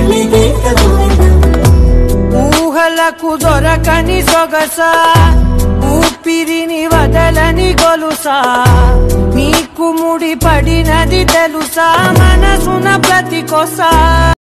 ఊహలకు దొరకని సొగసా ఊపిరిని వదలని గొలుసా నీకు ముడి పడినది తెలుసా మనసున ప్రతి కొసా